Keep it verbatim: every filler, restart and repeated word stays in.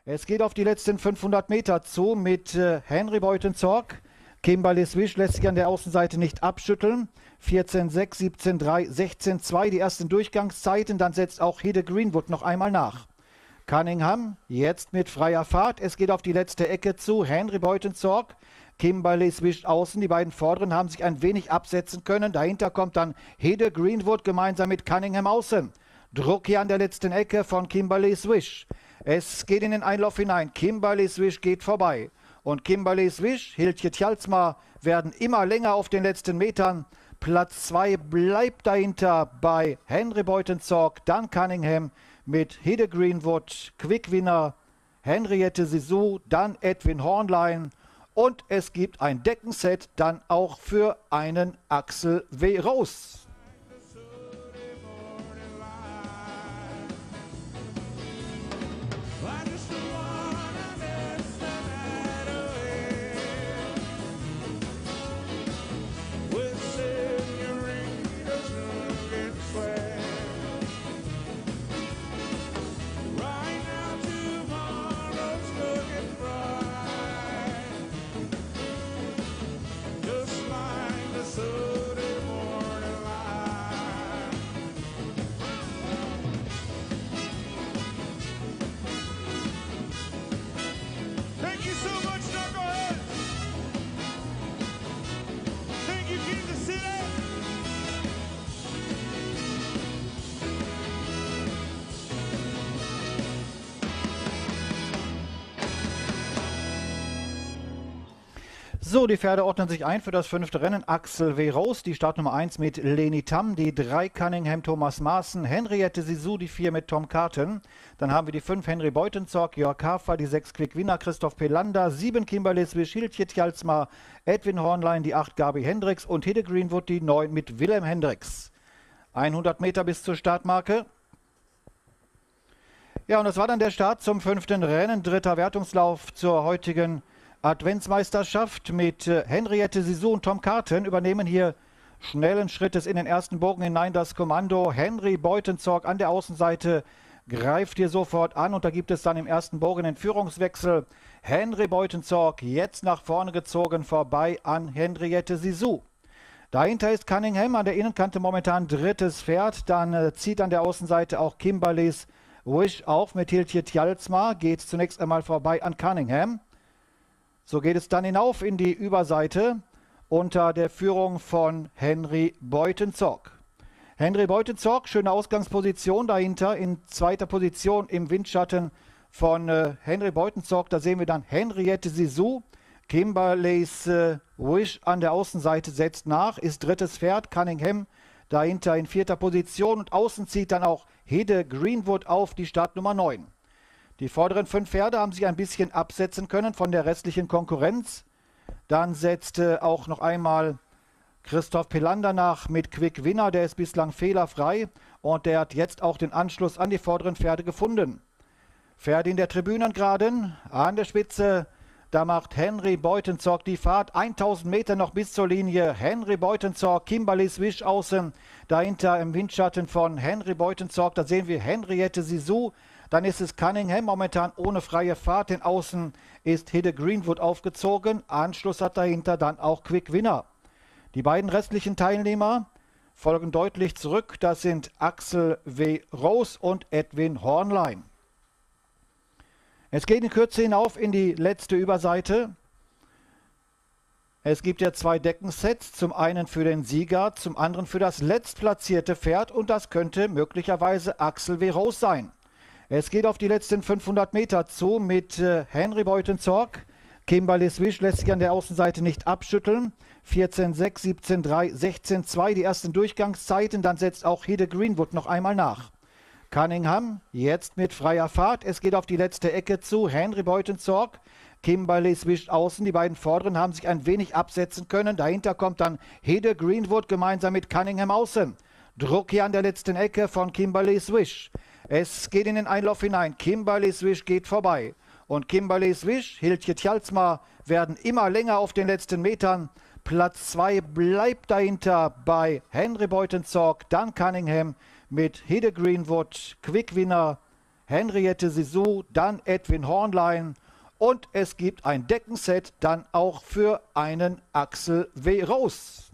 Es geht auf die letzten fünfhundert Meter zu mit äh, Henry Beutenzorg. Kimberly Swish lässt sich an der Außenseite nicht abschütteln. vierzehn sechs, siebzehn drei, sechzehn zwei die ersten Durchgangszeiten. Dann setzt auch Hede Greenwood noch einmal nach. Cunningham jetzt mit freier Fahrt. Es geht auf die letzte Ecke zu. Henry Beutenzorg. Kimberly Swish außen. Die beiden Vorderen haben sich ein wenig absetzen können. Dahinter kommt dann Hede Greenwood gemeinsam mit Cunningham außen. Druck hier an der letzten Ecke von Kimberly Swish. Es geht in den Einlauf hinein. Kimberly Swish geht vorbei. Und Kimberly Swish, Hiltje Tjalsma werden immer länger auf den letzten Metern. Platz zwei bleibt dahinter bei Henry Beutenzorg, dann Cunningham mit Hede Greenwood, Quickwinner, Henriette Sisou, dann Edwin Hornlein. Und es gibt ein Deckenset dann auch für einen Axel W. Rose. So, die Pferde ordnen sich ein für das fünfte Rennen. Axel W. Rose, die Startnummer eins mit Leni Tam, die drei Cunningham Thomas Maaßen, Henriette Sisou, die vier mit Tom Carton. Dann haben wir die fünf Henry Beutenzorg, Jörg Hafer, die sechs Quickwinner, Christoph Pelander, sieben Kimberly Swish, Hiltje Tjalsma, Edwin Hornlein, die acht Gabi Hendricks und Hede Greenwood, die neun mit Willem Hendricks. hundert Meter bis zur Startmarke. Ja, und das war dann der Start zum fünften Rennen, dritter Wertungslauf zur heutigen Adventsmeisterschaft mit äh, Henriette Sisou und Tom Carton übernehmen hier schnellen Schrittes in den ersten Bogen hinein das Kommando. Henry Beutenzorg an der Außenseite greift hier sofort an und da gibt es dann im ersten Bogen den Führungswechsel. Henry Beutenzorg jetzt nach vorne gezogen, vorbei an Henriette Sisou. Dahinter ist Cunningham an der Innenkante momentan drittes Pferd. Dann äh, zieht an der Außenseite auch Kimberly Swish auf mit Hiltje Tjalsma. Geht zunächst einmal vorbei an Cunningham. So geht es dann hinauf in die Überseite unter der Führung von Henry Beutenzorg. Henry Beutenzorg, schöne Ausgangsposition dahinter, in zweiter Position im Windschatten von äh, Henry Beutenzorg. Da sehen wir dann Henriette Sisou. Kimberly Swish an der Außenseite setzt nach, ist drittes Pferd. Cunningham dahinter in vierter Position und außen zieht dann auch Hede Greenwood auf, die Startnummer neun. Die vorderen fünf Pferde haben sich ein bisschen absetzen können von der restlichen Konkurrenz. Dann setzt äh, auch noch einmal Christoph Pelander nach mit Quick Winner. Der ist bislang fehlerfrei und der hat jetzt auch den Anschluss an die vorderen Pferde gefunden. Pferde in der Tribünengraden, an der Spitze, da macht Henry Beutenzorg die Fahrt. tausend Meter noch bis zur Linie. Henry Beutenzorg, Kimberly Swish außen. Dahinter im Windschatten von Henry Beutenzorg, da sehen wir Henriette Sisou. Dann ist es Cunningham, momentan ohne freie Fahrt. Den Außen ist Hede Greenwood aufgezogen. Anschluss hat dahinter dann auch Quick Winner. Die beiden restlichen Teilnehmer folgen deutlich zurück. Das sind Axel W. Rose und Edwin Hornlein. Es geht in Kürze hinauf in die letzte Überseite. Es gibt ja zwei Deckensets, zum einen für den Sieger, zum anderen für das letztplatzierte Pferd und das könnte möglicherweise Axel W. Rose sein. Es geht auf die letzten fünfhundert Meter zu mit äh, Henry Beutenzorg. Kimberly Swish lässt sich an der Außenseite nicht abschütteln. vierzehn sechs, siebzehn drei, sechzehn zwei die ersten Durchgangszeiten. Dann setzt auch Hede Greenwood noch einmal nach. Cunningham jetzt mit freier Fahrt. Es geht auf die letzte Ecke zu. Henry Beutenzorg. Kimberly Swish außen. Die beiden Vorderen haben sich ein wenig absetzen können. Dahinter kommt dann Hede Greenwood gemeinsam mit Cunningham außen. Druck hier an der letzten Ecke von Kimberly Swish. Es geht in den Einlauf hinein. Kimberly Swish geht vorbei. Und Kimberly Swish, Hiltje Tjalsma werden immer länger auf den letzten Metern. Platz zwei bleibt dahinter bei Henry Beutenzorg, dann Cunningham mit Hede Greenwood, Quickwinner, Henriette Sisou, dann Edwin Hornlein und es gibt ein Deckenset dann auch für einen Axel W. Rose.